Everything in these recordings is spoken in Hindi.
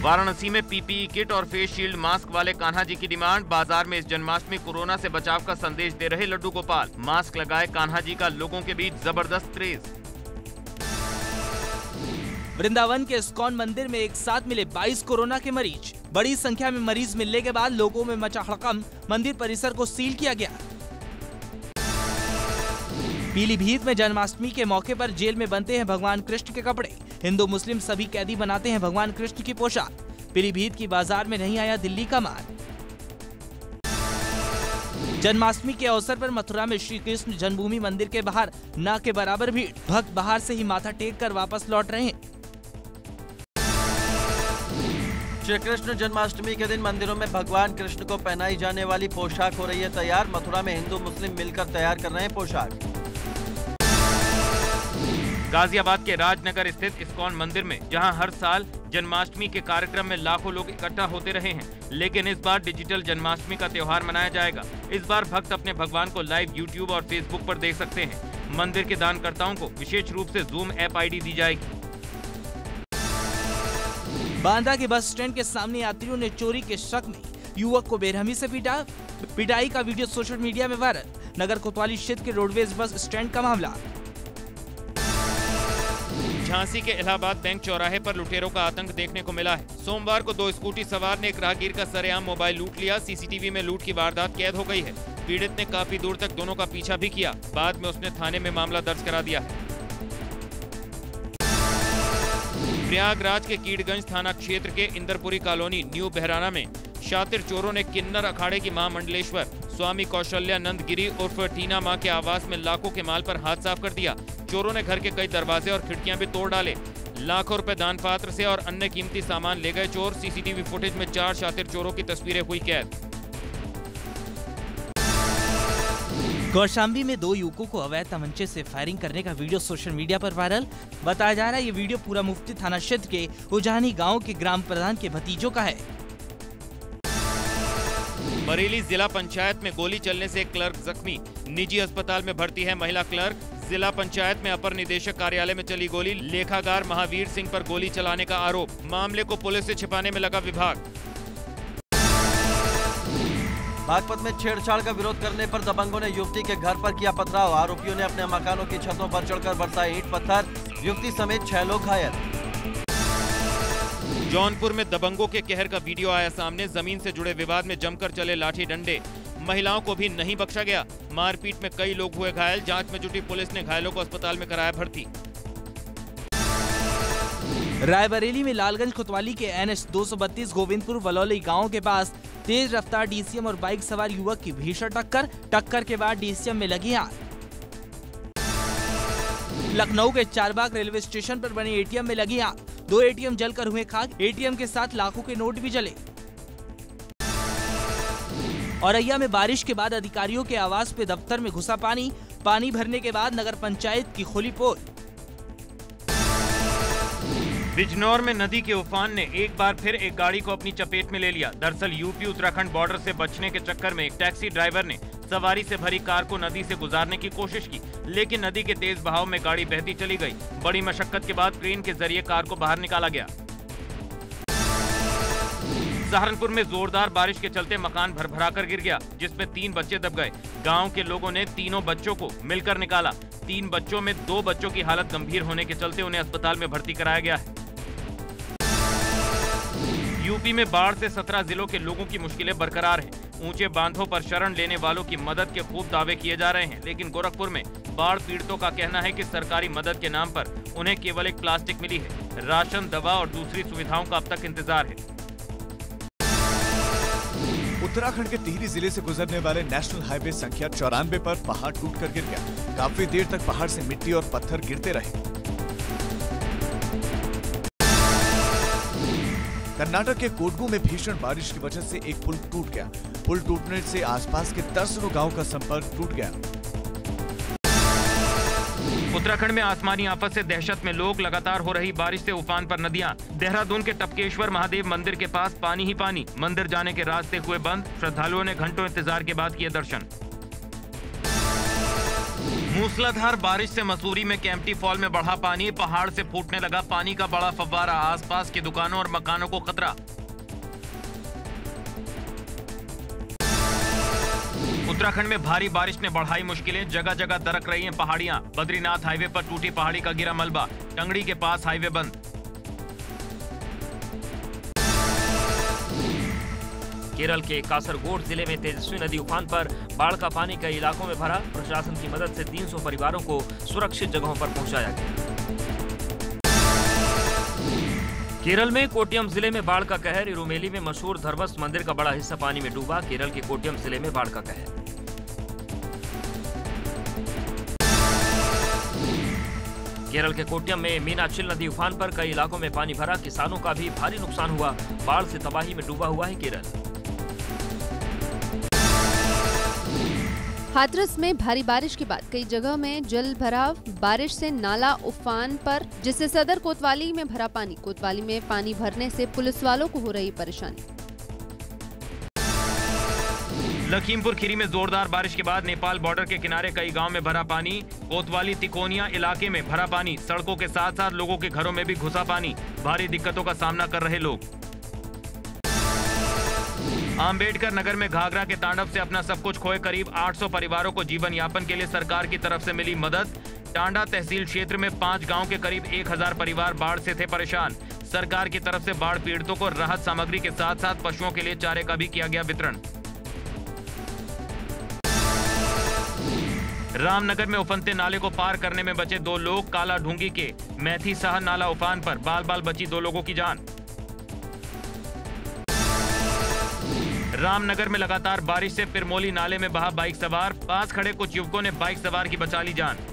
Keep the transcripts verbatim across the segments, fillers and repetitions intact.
वाराणसी में पीपीई किट और फेस शील्ड मास्क वाले कान्हा जी की डिमांड। बाजार में इस जन्माष्टमी कोरोना से बचाव का संदेश दे रहे लड्डू गोपाल। मास्क लगाए कान्हा जी का लोगों के बीच जबरदस्त क्रेज। वृंदावन के इस्कॉन मंदिर में एक साथ मिले बाईस कोरोना के मरीज। बड़ी संख्या में मरीज मिलने के बाद लोगों में मचा हड़कंप। मंदिर परिसर को सील किया गया। पीलीभीत में जन्माष्टमी के मौके पर जेल में बनते हैं भगवान कृष्ण के कपड़े। हिंदू मुस्लिम सभी कैदी बनाते हैं भगवान कृष्ण की पोशाक। पीलीभीत की बाजार में नहीं आया दिल्ली का माल। जन्माष्टमी के अवसर पर मथुरा में श्री कृष्ण जन्मभूमि मंदिर के बाहर न के बराबर भीड़। भक्त बाहर से ही माथा टेक कर वापस लौट रहे हैं। श्री कृष्ण जन्माष्टमी के दिन मंदिरों में भगवान कृष्ण को पहनाई जाने वाली पोशाक हो रही है तैयार। मथुरा में हिंदू मुस्लिम मिलकर तैयार कर रहे हैं पोशाक। गाजियाबाद के राजनगर स्थित इस्कॉन मंदिर में जहां हर साल जन्माष्टमी के कार्यक्रम में लाखों लोग इकट्ठा होते रहे हैं, लेकिन इस बार डिजिटल जन्माष्टमी का त्योहार मनाया जाएगा। इस बार भक्त अपने भगवान को लाइव यूट्यूब और फेसबुक पर देख सकते हैं। मंदिर के दानकर्ताओं को विशेष रूप से जूम ऐप आईडी दी जाएगी। बांदा के बस स्टैंड के सामने यात्रियों ने चोरी के शक में युवक को बेरहमी से पीटा। पिटाई का वीडियो सोशल मीडिया में वायरल। नगर कोतवाली क्षेत्र के रोडवेज बस स्टैंड का मामला। झांसी के इलाहाबाद बैंक चौराहे पर लुटेरों का आतंक देखने को मिला है। सोमवार को दो स्कूटी सवार ने एक राहगीर का सरेआम मोबाइल लूट लिया। सीसीटीवी में लूट की वारदात कैद हो गई है। पीड़ित ने काफी दूर तक दोनों का पीछा भी किया। बाद में उसने थाने में मामला दर्ज करा दिया है। प्रयागराज के कीड़गंज थाना क्षेत्र के इंदरपुरी कॉलोनी न्यू बहराना में शातिर चोरों ने किन्नर अखाड़े की मां मंडलेश्वर स्वामी कौशल्यानंद गिरी उर्फ टीना मां के आवास में लाखों के माल पर हाथ साफ कर दिया। चोरों ने घर के कई दरवाजे और खिड़कियां भी तोड़ डाले। लाखों रुपए दान पात्र से और अन्य कीमती सामान ले गए चोर। सीसीटीवी फुटेज में चार शातिर चोरों की तस्वीरें हुई कैद। कौशाम्बी में दो युवकों को अवैध तमंचे से फायरिंग करने का वीडियो सोशल मीडिया पर वायरल। बताया जा रहा है ये वीडियो पूरा मुफ्ती थाना क्षेत्र के उजानी गांव के ग्राम प्रधान के भतीजों का है। बरेली जिला पंचायत में गोली चलने से एक क्लर्क जख्मी। निजी अस्पताल में भर्ती है महिला क्लर्क। जिला पंचायत में अपर निदेशक कार्यालय में चली गोली। लेखागार महावीर सिंह पर गोली चलाने का आरोप। मामले को पुलिस से छिपाने में लगा विभाग। बागपत में छेड़छाड़ का विरोध करने पर दबंगों ने युवती के घर पर किया पथराव। आरोपियों ने अपने मकानों की छतों पर चढ़कर बरसाए ईंट पत्थर। युवती समेत छह लोग घायल। जौनपुर में दबंगों के कहर का वीडियो आया सामने। जमीन से जुड़े विवाद में जमकर चले लाठी डंडे। महिलाओं को भी नहीं बख्शा गया। मारपीट में कई लोग हुए घायल। जांच में जुटी पुलिस ने घायलों को अस्पताल में कराया भर्ती। रायबरेली में लालगंज कोतवाली के एन एच दो सौ बत्तीस गोविंदपुर वलौली गांव के पास तेज रफ्तार डीसीएम और बाइक सवार युवक की भीषण टक्कर। टक्कर के बाद डीसीएम में लगी आग। लखनऊ के चारबाग रेलवे स्टेशन पर बने एटीएम में लगी आग। दो एटीएम जलकर हुए खाक। एटीएम के साथ लाखों के नोट भी जले। औरैया में बारिश के बाद अधिकारियों के आवास पे दफ्तर में घुसा पानी। पानी भरने के बाद नगर पंचायत की खोली पोल। बिजनौर में नदी के उफान ने एक बार फिर एक गाड़ी को अपनी चपेट में ले लिया। दरअसल यूपी उत्तराखंड बॉर्डर से बचने के चक्कर में एक टैक्सी ड्राइवर ने सवारी से भरी कार को नदी से गुजारने की कोशिश की, लेकिन नदी के तेज बहाव में गाड़ी बहती चली गई। बड़ी मशक्कत के बाद क्रेन के जरिए कार को बाहर निकाला गया। सहारनपुर में जोरदार बारिश के चलते मकान भरभरा कर गिर गया, जिसमें तीन बच्चे दब गए। गांव के लोगों ने तीनों बच्चों को मिलकर निकाला। तीन बच्चों में दो बच्चों की हालत गंभीर होने के चलते उन्हें अस्पताल में भर्ती कराया गया है। यूपी में बाढ़ से सत्रह जिलों के लोगों की मुश्किलें बरकरार हैं। ऊंचे बांधों पर शरण लेने वालों की मदद के खूब दावे किए जा रहे हैं, लेकिन गोरखपुर में बाढ़ पीड़ितों का कहना है कि सरकारी मदद के नाम पर उन्हें केवल एक प्लास्टिक मिली है। राशन, दवा और दूसरी सुविधाओं का अब तक इंतजार है। उत्तराखंड के टिहरी जिले से गुजरने वाले नेशनल हाईवे संख्या चौरानवे पर पहाड़ टूटकर गिर गया। काफी देर तक पहाड़ से मिट्टी और पत्थर गिरते रहे। कर्नाटक के कोडगू में भीषण बारिश की वजह से एक पुल टूट गया। पुल टूटने से आसपास के दर्जनों गांव का संपर्क टूट गया। उत्तराखंड में आसमानी आफत से दहशत में लोग। लगातार हो रही बारिश से उफान पर नदियां। देहरादून के टपकेश्वर महादेव मंदिर के पास पानी ही पानी। मंदिर जाने के रास्ते हुए बंद। श्रद्धालुओं ने घंटों इंतजार के बाद किए दर्शन। मूसलाधार बारिश से मसूरी में केम्प्टी फॉल में बढ़ा पानी, पहाड़ से फूटने लगा पानी का बड़ा फव्वारा, आसपास की दुकानों और मकानों को खतरा। उत्तराखंड में भारी बारिश ने बढ़ाई मुश्किलें, जगह जगह दरक रही हैं पहाड़ियां। बद्रीनाथ हाईवे पर टूटी पहाड़ी का गिरा मलबा, टंगड़ी के पास हाईवे बंद। केरल के कासरगोड जिले में तेजस्वी नदी उफान पर बाढ़ का पानी कई इलाकों में भरा। प्रशासन की मदद से तीन सौ परिवारों को सुरक्षित जगहों पर पहुंचाया गया। केरल में कोट्यम जिले में बाढ़ का कहर, इरुमेली में मशहूर धर्मस्थ मंदिर का बड़ा हिस्सा पानी में डूबा। केरल के कोट्यम जिले में बाढ़ का कहर। केरल के कोट्यम में मीनाचिल नदी उफान पर कई इलाकों में पानी भरा, किसानों का भी भारी नुकसान हुआ। बाढ़ से तबाही में डूबा हुआ है केरल। हाथरस में भारी बारिश के बाद कई जगह में जल भराव, बारिश से नाला उफान पर, जिससे सदर कोतवाली में भरा पानी। कोतवाली में पानी भरने से पुलिस वालों को हो रही परेशानी। लखीमपुर खीरी में जोरदार बारिश के बाद नेपाल बॉर्डर के किनारे कई गांव में भरा पानी। कोतवाली तिकोनिया इलाके में भरा पानी, सड़कों के साथ साथ लोगों के घरों में भी घुसा पानी। भारी दिक्कतों का सामना कर रहे लोग। आम्बेडकर नगर में घाघरा के तांडव से अपना सब कुछ खोए करीब आठ सौ परिवारों को जीवन यापन के लिए सरकार की तरफ से मिली मदद। टांडा तहसील क्षेत्र में पांच गांव के करीब एक हजार परिवार बाढ़ से थे परेशान। सरकार की तरफ से बाढ़ पीड़ितों को राहत सामग्री के साथ साथ पशुओं के लिए चारे का भी किया गया वितरण। रामनगर में उफनते नाले को पार करने में बचे दो लोग। काला ढूंगी के मैथी साह नाला उफान पर बाल बाल बची दो लोगों की जान। रामनगर में लगातार बारिश से पिरमोली नाले में बहा बाइक सवार, पास खड़े कुछ युवकों ने बाइक सवार की बचा ली जान।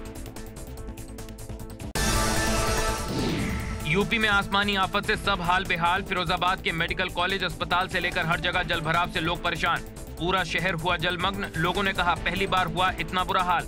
यूपी में आसमानी आफत से सब हाल बेहाल, फिरोजाबाद के मेडिकल कॉलेज अस्पताल से लेकर हर जगह जलभराव से लोग परेशान। पूरा शहर हुआ जलमग्न, लोगों ने कहा पहली बार हुआ इतना बुरा हाल।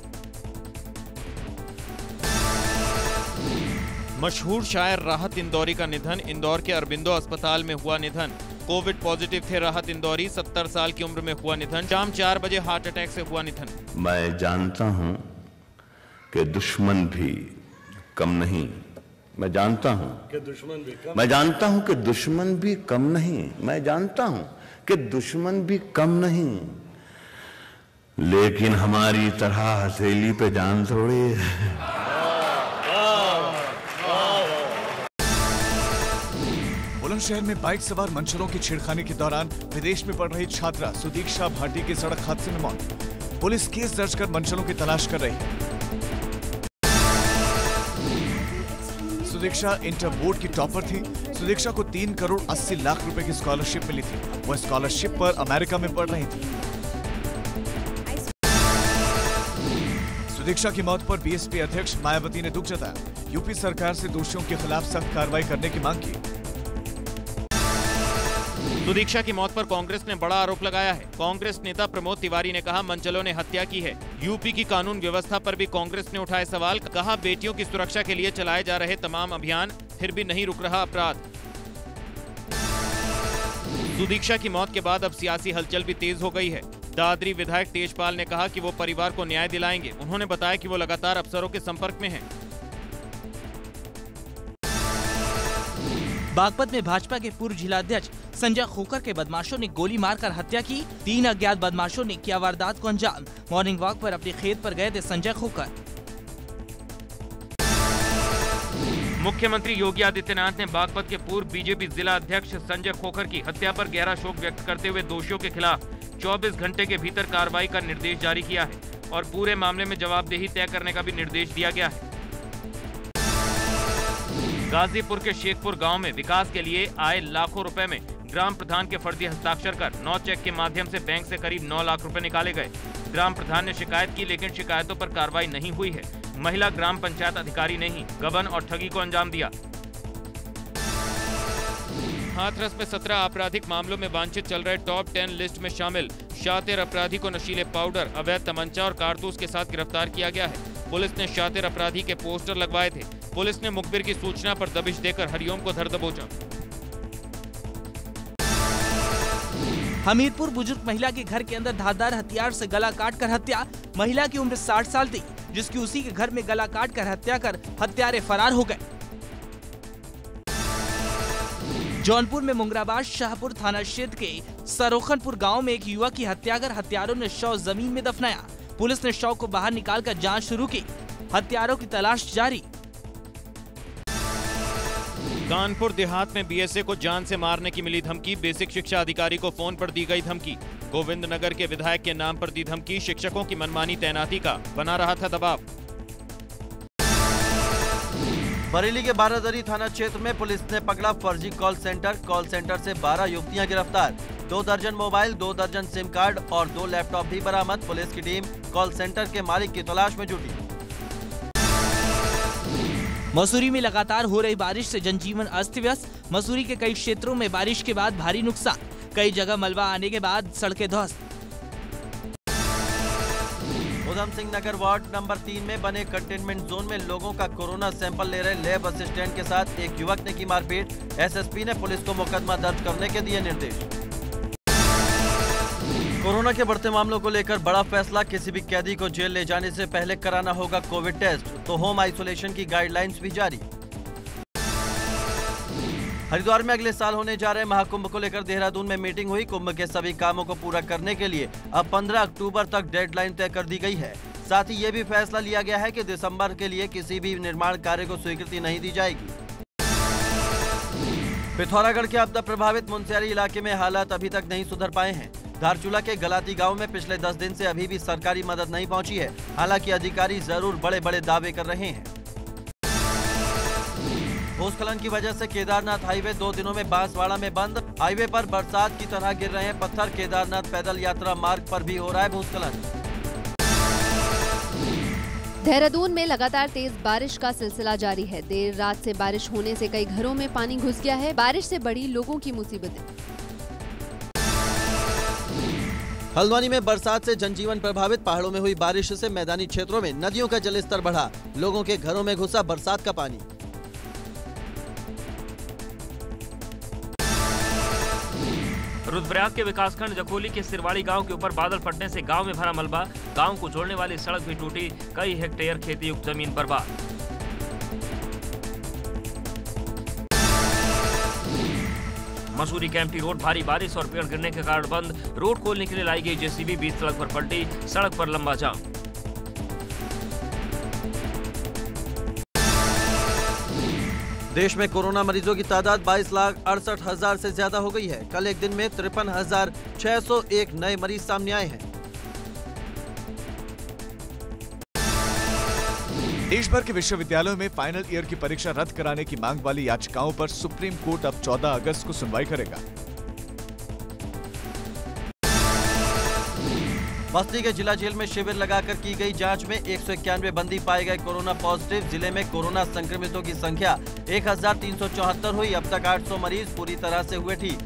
मशहूर शायर राहत इंदौरी का निधन, इंदौर के अरबिंदो अस्पताल में हुआ निधन। कोविड पॉजिटिव थे राहत इंदौरी, सत्तर साल की उम्र में हुआ निधन। शाम चार बजे हार्ट अटैक से हुआ निधन। मैं जानता हूं कि दुश्मन भी कम नहीं, मैं जानता हूं कि दुश्मन भी कम मैं जानता हूं कि दुश्मन भी कम नहीं मैं जानता हूं कि दुश्मन भी कम नहीं, लेकिन हमारी तरह हथेली पे जान थोड़ी है। बुलंदशहर में बाइक सवार मंचलों की छेड़खानी के दौरान विदेश में पढ़ रही छात्रा सुदीक्षा भाटी की सड़क हादसे में मौत। पुलिस केस दर्ज कर मंचलों की तलाश कर रही है। सुदीक्षा इंटर बोर्ड की टॉपर थी। सुदीक्षा को तीन करोड़ अस्सी लाख रुपए की स्कॉलरशिप मिली थी। वह स्कॉलरशिप पर अमेरिका में पढ़ रही थी। सुदीक्षा की मौत पर बीएसपी अध्यक्ष मायावती ने दुख जताया। यूपी सरकार से दोषियों के खिलाफ सख्त कार्रवाई करने की मांग की। सुदीक्षा की मौत पर कांग्रेस ने बड़ा आरोप लगाया है। कांग्रेस नेता प्रमोद तिवारी ने कहा मंचलों ने हत्या की है। यूपी की कानून व्यवस्था पर भी कांग्रेस ने उठाए सवाल। कहा बेटियों की सुरक्षा के लिए चलाए जा रहे तमाम अभियान फिर भी नहीं रुक रहा अपराध। सुदीक्षा की मौत के बाद अब सियासी हलचल भी तेज हो गई है। दादरी विधायक तेजपाल ने कहा कि वो परिवार को न्याय दिलाएंगे। उन्होंने बताया कि वो लगातार अफसरों के संपर्क में हैं। बागपत में भाजपा के पूर्व जिलाध्यक्ष संजय खोकर के बदमाशों ने गोली मारकर हत्या की। तीन अज्ञात बदमाशों ने किया वारदात को अंजाम। मॉर्निंग वॉक पर अपने खेत पर गए थे संजय खोकर। मुख्यमंत्री योगी आदित्यनाथ ने बागपत के पूर्व बीजेपी जिला अध्यक्ष संजय खोकर की हत्या पर गहरा शोक व्यक्त करते हुए दोषियों के खिलाफ चौबीस घंटे के भीतर कार्रवाई का निर्देश जारी किया है और पूरे मामले में जवाबदेही तय करने का भी निर्देश दिया गया है। गाजीपुर के शेखपुर गांव में विकास के लिए आए लाखों रुपए में ग्राम प्रधान के फर्जी हस्ताक्षर कर नौ चेक के माध्यम से बैंक से करीब नौ लाख रुपए निकाले गए। ग्राम प्रधान ने शिकायत की, लेकिन शिकायतों पर कार्रवाई नहीं हुई है। महिला ग्राम पंचायत अधिकारी ने ही गबन और ठगी को अंजाम दिया। हाथरस में सत्रह आपराधिक मामलों में वांछित चल रहे टॉप टेन लिस्ट में शामिल शातिर अपराधी को नशीले पाउडर, अवैध तमंचा और कारतूस के साथ गिरफ्तार किया गया है। पुलिस ने शातिर अपराधी के पोस्टर लगवाए थे। पुलिस ने मुखबिर की सूचना पर दबिश देकर हरिओम को धर दबोचा। हमीरपुर बुजुर्ग महिला के घर के अंदर धारदार हथियार से गला काटकर हत्या। महिला की उम्र साठ साल थी। जिसकी उसी के घर में गला काट कर हत्या कर हत्यारे फरार हो गए। जौनपुर में मुंगराबाद शाहपुर थाना क्षेत्र के सरोखनपुर गांव में एक युवक की हत्या कर हत्यारों ने शव जमीन में दफनाया। पुलिस ने शव को बाहर निकालकर जांच शुरू की। हत्यारों की तलाश जारी। कानपुर देहात में बीएसए को जान से मारने की मिली धमकी। बेसिक शिक्षा अधिकारी को फोन पर दी गई धमकी। गोविंद नगर के विधायक के नाम पर दी धमकी। शिक्षकों की मनमानी तैनाती का बना रहा था दबाव। बरेली के बारादरी थाना क्षेत्र में पुलिस ने पकड़ा फर्जी कॉल सेंटर। कॉल सेंटर से बारह युवतियां गिरफ्तार। दो दर्जन मोबाइल, दो दर्जन सिम कार्ड और दो लैपटॉप भी बरामद। पुलिस की टीम कॉल सेंटर के मालिक की तलाश में जुटी। मसूरी में लगातार हो रही बारिश से जनजीवन अस्त व्यस्त। मसूरी के कई क्षेत्रों में बारिश के बाद भारी नुकसान। कई जगह मलबा आने के बाद सड़कें ध्वस्त। उधम सिंह नगर वार्ड नंबर तीन में बने कंटेनमेंट जोन में लोगों का कोरोना सैंपल ले रहे लैब असिस्टेंट के साथ एक युवक ने की मारपीट। एसएसपी ने पुलिस को मुकदमा दर्ज करने के दिए निर्देश। कोरोना के बढ़ते मामलों को लेकर बड़ा फैसला। किसी भी कैदी को जेल ले जाने से पहले कराना होगा कोविड टेस्ट, तो होम आइसोलेशन की गाइडलाइंस भी जारी। हरिद्वार में अगले साल होने जा रहे महाकुंभ को लेकर देहरादून में मीटिंग हुई। कुंभ के सभी कामों को पूरा करने के लिए अब पंद्रह अक्टूबर तक डेडलाइन तय कर दी गई है। साथ ही ये भी फैसला लिया गया है कि दिसंबर के लिए किसी भी निर्माण कार्य को स्वीकृति नहीं दी जाएगी। पिथौरागढ़ के आपदा प्रभावित मुनस्यारी इलाके में हालात अभी तक नहीं सुधर पाए हैं। धारचूला के गलाती गांव में पिछले दस दिन से अभी भी सरकारी मदद नहीं पहुंची है। हालांकि अधिकारी जरूर बड़े बड़े दावे कर रहे हैं। भूस्खलन की वजह से केदारनाथ हाईवे दो दिनों में बांसवाड़ा में बंद। हाईवे पर बरसात की तरह गिर रहे हैं पत्थर। केदारनाथ पैदल यात्रा मार्ग पर भी हो रहा है भूस्खलन। देहरादून में लगातार तेज बारिश का सिलसिला जारी है। देर रात से बारिश होने से कई घरों में पानी घुस गया है। बारिश से बढ़ी लोगों की मुसीबतें। हल्द्वानी में बरसात से जनजीवन प्रभावित। पहाड़ों में हुई बारिश से मैदानी क्षेत्रों में नदियों का जलस्तर बढ़ा। लोगों के घरों में घुसा बरसात का पानी। रुद्रप्रयाग के विकासखंड जखोली के सिरवाड़ी गांव के ऊपर बादल फटने से गांव में भरा मलबा। गांव को जोड़ने वाली सड़क भी टूटी। कई हेक्टेयर खेती युक्त जमीन बर्बाद। मसूरी कैंपटी रोड भारी बारिश और पेड़ गिरने के कारण बंद। रोड खोलने के लिए लाई गई जेसीबी बीच सड़क पर पलटी। सड़क पर लंबा जाम। देश में कोरोना मरीजों की तादाद बाईस लाख अड़सठ हजार से ज्यादा हो गई है। कल एक दिन में तिरपन हजार छह सौ एक नए मरीज सामने आए हैं। देश भर के विश्वविद्यालयों में फाइनल ईयर की परीक्षा रद्द कराने की मांग वाली याचिकाओं पर सुप्रीम कोर्ट अब चौदह अगस्त को सुनवाई करेगा। बस्ती के जिला जेल में शिविर लगाकर की गई जांच में एक सौ इक्यानवे बंदी पाए गए कोरोना पॉजिटिव। जिले में कोरोना संक्रमितों की संख्या एक हजार तीन सौ चौहत्तर हुई। अब तक आठ सौ मरीज पूरी तरह से हुए ठीक।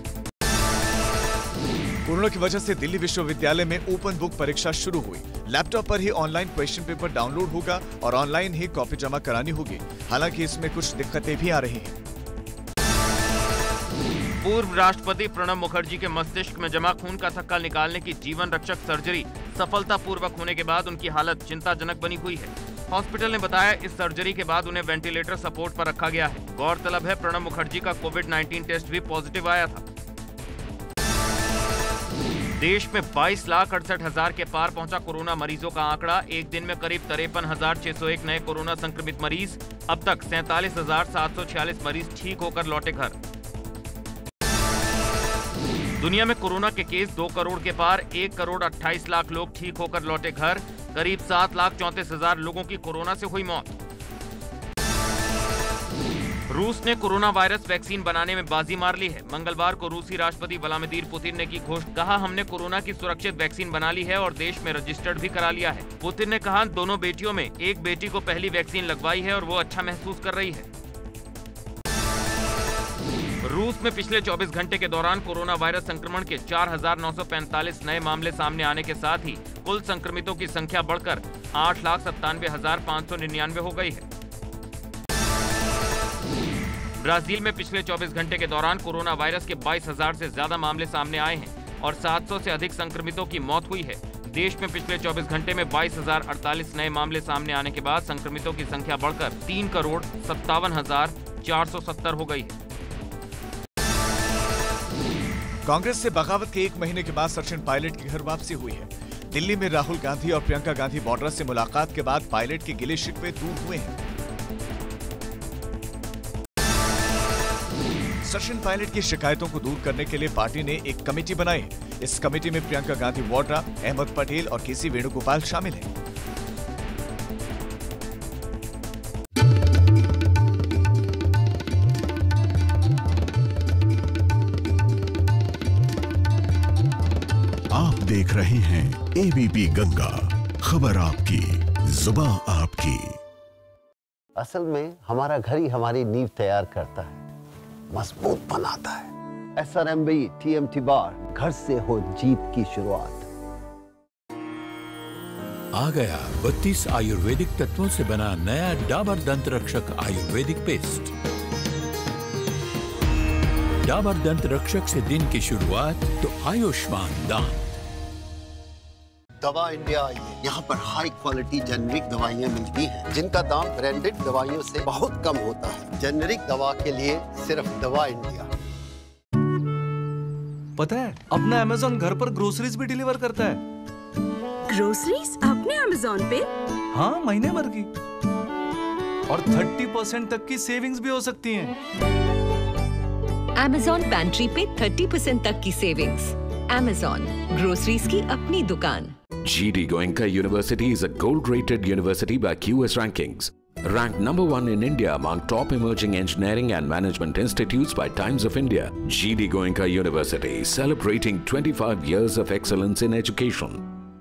कोरोना की वजह से दिल्ली विश्वविद्यालय में ओपन बुक परीक्षा शुरू हुई। लैपटॉप पर ही ऑनलाइन क्वेश्चन पेपर डाउनलोड होगा और ऑनलाइन ही कॉपी जमा करानी होगी। हालांकि इसमें कुछ दिक्कतें भी आ रही हैं। पूर्व राष्ट्रपति प्रणब मुखर्जी के मस्तिष्क में जमा खून का थक्का निकालने की जीवन रक्षक सर्जरी सफलतापूर्वक होने के बाद उनकी हालत चिंताजनक बनी हुई है। हॉस्पिटल ने बताया इस सर्जरी के बाद उन्हें वेंटिलेटर सपोर्ट पर रखा गया है। गौरतलब है प्रणब मुखर्जी का कोविड उन्नीस टेस्ट भी पॉजिटिव आया था। देश में बाईस लाख अड़सठ हजार के पार पहुंचा कोरोना मरीजों का आंकड़ा। एक दिन में करीब तिरपन हजार छह सौ एक नए कोरोना संक्रमित मरीज। अब तक सैंतालीस हजार सात सौ छियालीस मरीज ठीक होकर लौटे घर। दुनिया में कोरोना के केस दो करोड़ के पार। एक करोड़ अट्ठाईस लाख लोग ठीक होकर लौटे घर। करीब सात लाख चौंतीस हजार लोगों की कोरोना से हुई मौत। रूस ने कोरोना वायरस वैक्सीन बनाने में बाजी मार ली है। मंगलवार को रूसी राष्ट्रपति व्लादिमीर पुतिन ने की घोषणा। कहा हमने कोरोना की सुरक्षित वैक्सीन बना ली है और देश में रजिस्टर्ड भी करा लिया है। पुतिन ने कहा दोनों बेटियों में एक बेटी को पहली वैक्सीन लगवाई है और वो अच्छा महसूस कर रही है। रूस में पिछले चौबीस घंटे के दौरान कोरोना वायरस संक्रमण के चार हजार नौ सौ पैंतालीस नए मामले सामने आने के साथ ही कुल संक्रमितों की संख्या बढ़कर आठ लाख सत्तानवे हजार पाँच सौ निन्यानवे हो गई है। ब्राजील में पिछले चौबीस घंटे के दौरान कोरोना वायरस के बाईस हजार से ज्यादा मामले सामने आए हैं और सात सौ से अधिक संक्रमितों की मौत हुई है। देश में पिछले चौबीस घंटे में बाईस हजार अड़तालीस नए मामले सामने आने के बाद संक्रमितों की संख्या बढ़कर तीन करोड़ सत्तावन हजार चार सौ सत्तर हो गई है। कांग्रेस से बगावत के एक महीने के बाद सचिन पायलट की घर वापसी हुई है। दिल्ली में राहुल गांधी और प्रियंका गांधी वाड्रा से मुलाकात के बाद पायलट के गिले शिकवे दूर हुए हैं। सचिन पायलट की शिकायतों को दूर करने के लिए पार्टी ने एक कमेटी बनाई है। इस कमेटी में प्रियंका गांधी वाड्रा, अहमद पटेल और के सी वेणुगोपाल शामिल हैं। आप देख रहे हैं एबीपी गंगा, खबर आपकी, जुबान आपकी। असल में हमारा घर ही हमारी नींव तैयार करता है, मजबूत बनाता है। S R M B T M T bar, घर से हो जीत की शुरुआत। आ गया बत्तीस आयुर्वेदिक तत्वों से बना नया डाबर दंत रक्षक आयुर्वेदिक पेस्ट। डाबर दंत रक्षक से दिन की शुरुआत तो आयुष्मान दांत। दवा इंडिया आई है। यहाँ पर हाई क्वालिटी जेनेरिक दवाइयाँ मिलती हैं, जिनका दाम ब्रांडेड दवाइयों से बहुत कम होता है। जेनेरिक दवा के लिए सिर्फ दवा इंडिया। पता है अपना अमेज़न घर पर ग्रोसरीज भी डिलीवर करता है। ग्रोसरीज अपने अमेज़न पे? हाँ, महीने भर की, और तीस परसेंट तक की सेविंग्स भी हो सकती हैं। अमेज़न पैंट्री पे तीस परसेंट तक की सेविंग्स। अमेज़न, ग्रोसरीज की अपनी दुकान। G D Goenka University is a gold-rated university by Q S Rankings. Ranked number one in India among top emerging engineering and management institutes by Times of India. G D Goenka University, celebrating twenty-five years of excellence in education.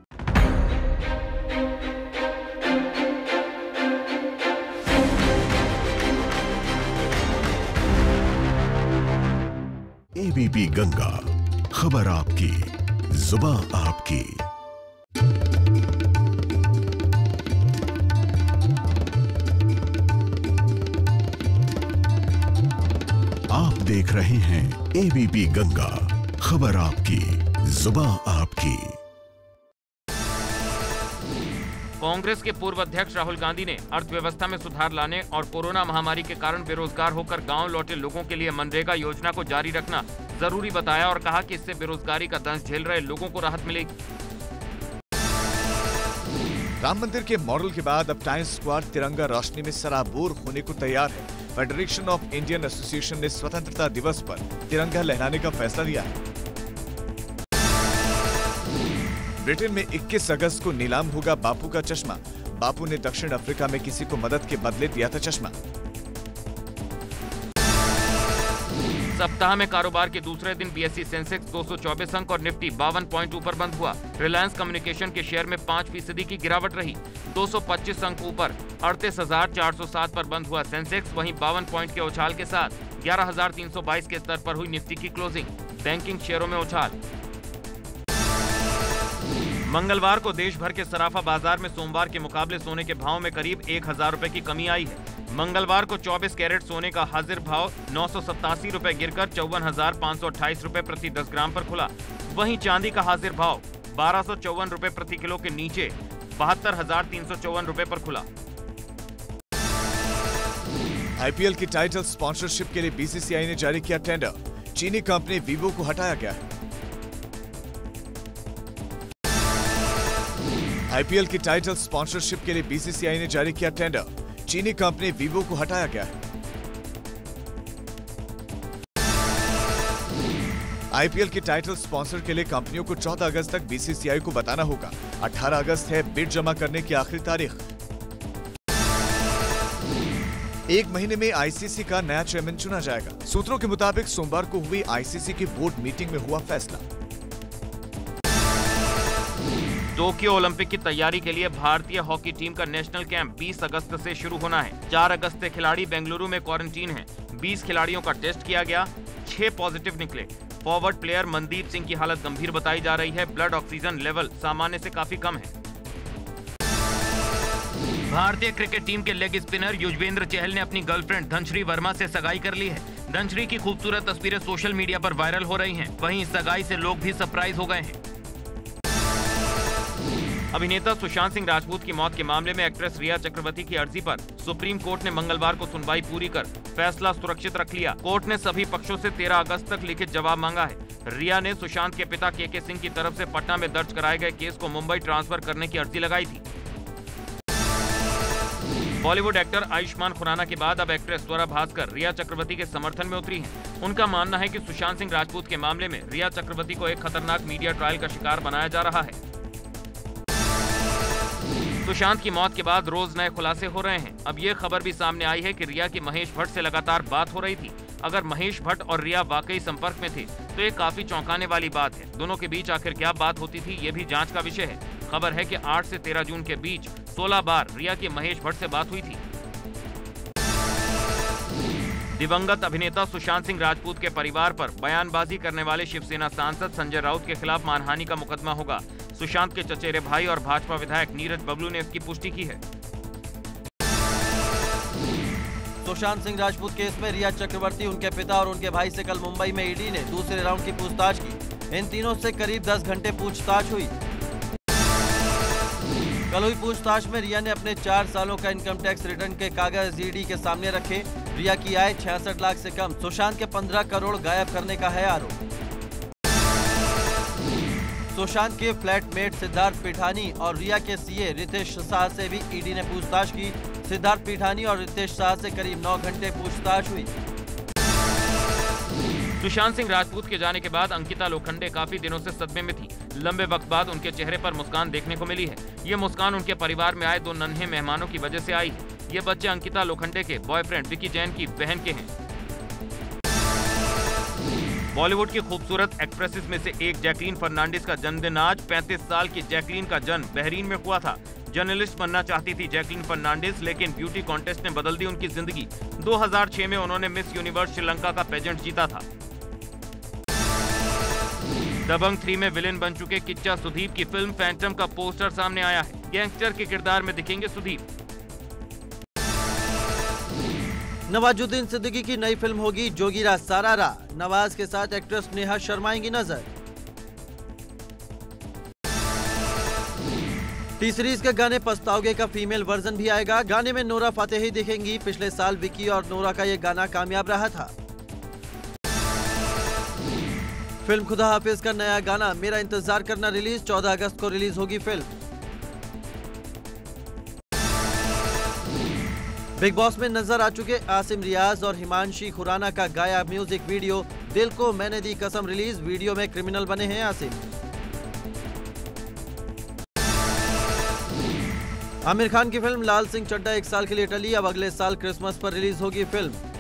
ABP Ganga, खबर आपकी, जुबान आपकी। आप देख रहे हैं एबीपी गंगा, खबर आपकी, जुबान आपकी। कांग्रेस के पूर्व अध्यक्ष राहुल गांधी ने अर्थव्यवस्था में सुधार लाने और कोरोना महामारी के कारण बेरोजगार होकर गांव लौटे लोगों के लिए मनरेगा योजना को जारी रखना जरूरी बताया और कहा कि इससे बेरोजगारी का दंश झेल रहे लोगों को राहत मिलेगी। राम मंदिर के मॉडल के बाद अब टाइम्स स्क्वायर तिरंगा रोशनी में सराबोर होने को तैयार है। फेडरेशन ऑफ इंडियन एसोसिएशन ने स्वतंत्रता दिवस पर तिरंगा लहराने का फैसला लिया है। ब्रिटेन में इक्कीस अगस्त को नीलाम होगा बापू का चश्मा। बापू ने दक्षिण अफ्रीका में किसी को मदद के बदले दिया था चश्मा। सप्ताह में कारोबार के दूसरे दिन बीएसई सेंसेक्स दो सौ चौबीस अंक और निफ्टी बावन पॉइंट ऊपर बंद हुआ। रिलायंस कम्युनिकेशन के शेयर में पाँच फीसदी की गिरावट रही। दो सौ पच्चीस अंक ऊपर अड़तीस हजार चार सौ सात पर बंद हुआ सेंसेक्स। वहीं बावन पॉइंट के उछाल के साथ ग्यारह हजार तीन सौ बाईस के स्तर पर हुई निफ्टी की क्लोजिंग। बैंकिंग शेयरों में उछाल। मंगलवार को देश भर के सराफा बाजार में सोमवार के मुकाबले सोने के भाव में करीब एक हजार रुपए की कमी आई है। मंगलवार को चौबीस कैरेट सोने का हाजिर भाव नौ सौ सत्तासी रुपए गिरकर चौवन हजार पाँच सौ अट्ठाईस रुपए प्रति दस ग्राम पर खुला। वहीं चांदी का हाजिर भाव बारह सौ चौवन रुपए प्रति किलो के नीचे बहत्तर हजार तीन सौ चौवन रुपए पर खुला। आईपीएल की टाइटल स्पॉन्सरशिप के लिए बीसीसीआई ने जारी किया टेंडर। चीनी कंपनी वीवो को हटाया गया है। आईपीएल की टाइटल स्पॉन्सरशिप के लिए बीसीसीआई ने जारी किया टेंडर। चीनी कंपनी वीवो को हटाया गया है। आईपीएल की टाइटल स्पॉन्सर के लिए कंपनियों को चौदह अगस्त तक बीसीसीआई को बताना होगा। अठारह अगस्त है बिड जमा करने की आखिरी तारीख। एक महीने में आईसीसी का नया चेयरमैन चुना जाएगा। सूत्रों के मुताबिक सोमवार को हुई आईसीसी की बोर्ड मीटिंग में हुआ फैसला। टोक्यो ओलंपिक की तैयारी के लिए भारतीय हॉकी टीम का नेशनल कैंप बीस अगस्त से शुरू होना है। चार अगस्त से खिलाड़ी बेंगलुरु में क्वारंटीन हैं। बीस खिलाड़ियों का टेस्ट किया गया, छह पॉजिटिव निकले। फॉरवर्ड प्लेयर मनदीप सिंह की हालत गंभीर बताई जा रही है। ब्लड ऑक्सीजन लेवल सामान्य से काफी कम है। भारतीय क्रिकेट टीम के लेग स्पिनर युजवेंद्र चहल ने अपनी गर्लफ्रेंड धनश्री वर्मा से सगाई कर ली है। धनश्री की खूबसूरत तस्वीरें सोशल मीडिया पर वायरल हो रही हैं। वहीं इस सगाई से लोग भी सरप्राइज हो गए हैं। अभिनेता सुशांत सिंह राजपूत की मौत के मामले में एक्ट्रेस रिया चक्रवर्ती की अर्जी पर सुप्रीम कोर्ट ने मंगलवार को सुनवाई पूरी कर फैसला सुरक्षित रख लिया। कोर्ट ने सभी पक्षों से तेरह अगस्त तक लिखित जवाब मांगा है। रिया ने सुशांत के पिता के के सिंह की तरफ से पटना में दर्ज कराए गए केस को मुंबई ट्रांसफर करने की अर्जी लगाई थी। बॉलीवुड एक्टर आयुष्मान खुराना के बाद अब एक्ट्रेस स्वरा भास्कर रिया चक्रवर्ती के समर्थन में उतरी हैं। उनका मानना है कि सुशांत सिंह राजपूत के मामले में रिया चक्रवर्ती को एक खतरनाक मीडिया ट्रायल का शिकार बनाया जा रहा है। सुशांत की मौत के बाद रोज नए खुलासे हो रहे हैं। अब ये खबर भी सामने आई है कि रिया की महेश भट्ट से लगातार बात हो रही थी। अगर महेश भट्ट और रिया वाकई संपर्क में थे तो ये काफी चौंकाने वाली बात है। दोनों के बीच आखिर क्या बात होती थी, ये भी जांच का विषय है। खबर है कि आठ से तेरह जून के बीच सोलह बार रिया की महेश भट्ट से बात हुई थी। दिवंगत अभिनेता सुशांत सिंह राजपूत के परिवार पर बयानबाजी करने वाले शिवसेना सांसद संजय राउत के खिलाफ मानहानि का मुकदमा होगा। सुशांत के चचेरे भाई और भाजपा विधायक नीरज बबलू ने इसकी पुष्टि की है। सुशांत सिंह राजपूत केस में रिया चक्रवर्ती, उनके पिता और उनके भाई से कल मुंबई में ईडी ने दूसरे राउंड की पूछताछ की। इन तीनों से करीब दस घंटे पूछताछ हुई। कल हुई पूछताछ में रिया ने अपने चार सालों का इनकम टैक्स रिटर्न के कागज ईडी के सामने रखे। रिया की आय छियासठ लाख से कम, सुशांत के पंद्रह करोड़ गायब करने का है आरोप। सुशांत के फ्लैटमेट सिद्धार्थ पीठानी और रिया के सीए रितेश शाह से भी ईडी ने पूछताछ की। सिद्धार्थ पीठानी और रितेश शाह से करीब नौ घंटे पूछताछ हुई। सुशांत सिंह राजपूत के जाने के बाद अंकिता लोखंडे काफी दिनों से सदमे में थी। लंबे वक्त बाद उनके चेहरे पर मुस्कान देखने को मिली है। ये मुस्कान उनके परिवार में आए दो नन्हे मेहमानों की वजह से आई है। ये बच्चे अंकिता लोखंडे के बॉयफ्रेंड विकी जैन की बहन के हैं। बॉलीवुड की खूबसूरत एक्ट्रेसेस में से एक जैकलीन फर्नांडिस का जन्मदिन आज। पैंतीस साल की जैकलीन का जन्म बहरीन में हुआ था। जर्नलिस्ट बनना चाहती थी जैकलीन फर्नांडिस, लेकिन ब्यूटी कॉन्टेस्ट ने बदल दी उनकी जिंदगी। दो हज़ार छह में उन्होंने मिस यूनिवर्स श्रीलंका का पेजेंट जीता था। दबंग थ्री में विलेन बन चुके किच्चा सुदीप की फिल्म फैंटम का पोस्टर सामने आया है। गैंगस्टर के किरदार में दिखेंगे सुदीप। नवाजुद्दीन सिद्दीकी की नई फिल्म होगी जोगीरा सारारा। नवाज के साथ एक्ट्रेस नेहा शर्मा आएंगी नजर। टी सीरीज के गाने पछताओगे का फीमेल वर्जन भी आएगा। गाने में नोरा फातेही दिखेंगी। पिछले साल विकी और नोरा का ये गाना कामयाब रहा था। फिल्म खुदा हाफिज का नया गाना मेरा इंतजार करना रिलीज। चौदह अगस्त को रिलीज होगी फिल्म। बिग बॉस में नजर आ चुके आसिम रियाज और हिमांशी खुराना का गाया म्यूजिक वीडियो दिल को मैंने दी कसम रिलीज। वीडियो में क्रिमिनल बने हैं आसिम। आमिर खान की फिल्म लाल सिंह चड्ढा एक साल के लिए टली। अब अगले साल क्रिसमस पर रिलीज होगी फिल्म।